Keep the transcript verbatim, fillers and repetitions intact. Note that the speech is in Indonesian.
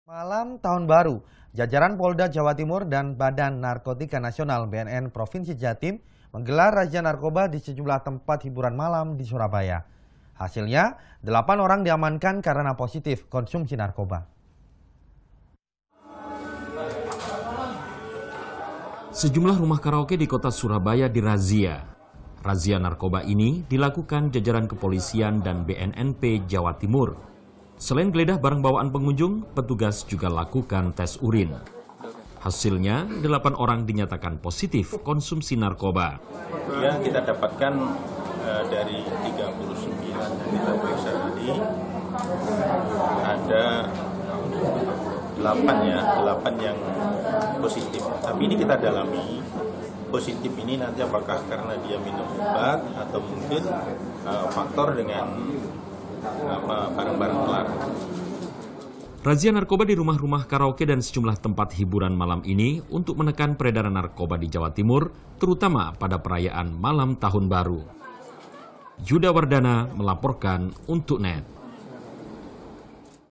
Malam Tahun Baru, jajaran Polda Jawa Timur dan Badan Narkotika Nasional B N N Provinsi Jatim menggelar razia narkoba di sejumlah tempat hiburan malam di Surabaya. Hasilnya, delapan orang diamankan karena positif konsumsi narkoba. Sejumlah rumah karaoke di kota Surabaya dirazia. Razia narkoba ini dilakukan jajaran kepolisian dan B N N P Jawa Timur. Selain geledah barang bawaan pengunjung, petugas juga lakukan tes urin. Hasilnya, delapan orang dinyatakan positif konsumsi narkoba. Ya, kita dapatkan uh, dari tiga puluh sembilan yang kita periksa tadi, ada delapan ya, delapan yang positif. Tapi ini kita dalami, positif ini nanti apakah karena dia minum obat atau mungkin uh, faktor dengan apa barang-barang terlarang. Razia narkoba di rumah-rumah karaoke dan sejumlah tempat hiburan malam ini untuk menekan peredaran narkoba di Jawa Timur, terutama pada perayaan Malam Tahun Baru. Yuda Wardana melaporkan untuk N E T.